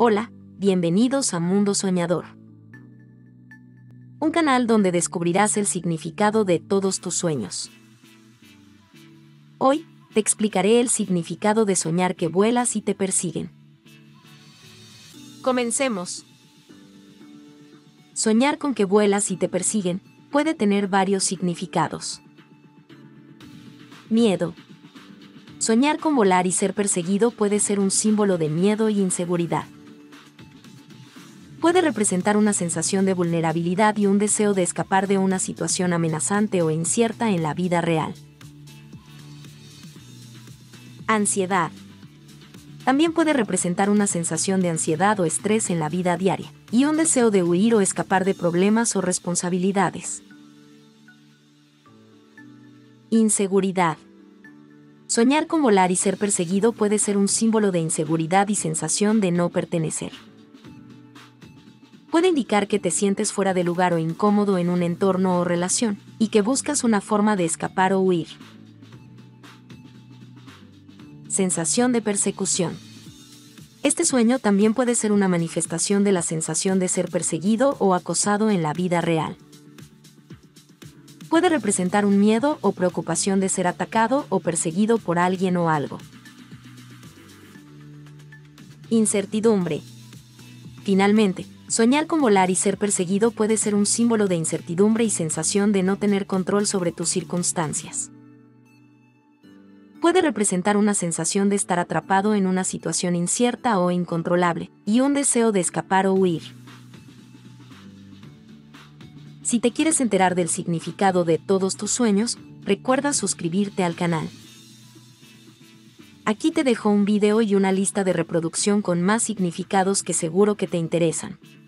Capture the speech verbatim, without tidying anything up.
Hola, bienvenidos a Mundo Soñador. Un canal donde descubrirás el significado de todos tus sueños. Hoy, te explicaré el significado de soñar que vuelas y te persiguen. Comencemos. Soñar con que vuelas y te persiguen puede tener varios significados. Miedo. Soñar con volar y ser perseguido puede ser un símbolo de miedo y inseguridad. Puede representar una sensación de vulnerabilidad y un deseo de escapar de una situación amenazante o incierta en la vida real. Ansiedad. También puede representar una sensación de ansiedad o estrés en la vida diaria, y un deseo de huir o escapar de problemas o responsabilidades. Inseguridad. Soñar con volar y ser perseguido puede ser un símbolo de inseguridad y sensación de no pertenecer. Puede indicar que te sientes fuera de lugar o incómodo en un entorno o relación, y que buscas una forma de escapar o huir. Sensación de persecución. Este sueño también puede ser una manifestación de la sensación de ser perseguido o acosado en la vida real. Puede representar un miedo o preocupación de ser atacado o perseguido por alguien o algo. Incertidumbre. Finalmente, soñar con volar y ser perseguido puede ser un símbolo de incertidumbre y sensación de no tener control sobre tus circunstancias. Puede representar una sensación de estar atrapado en una situación incierta o incontrolable, y un deseo de escapar o huir. Si te quieres enterar del significado de todos tus sueños, recuerda suscribirte al canal. Aquí te dejo un video y una lista de reproducción con más significados que seguro que te interesan.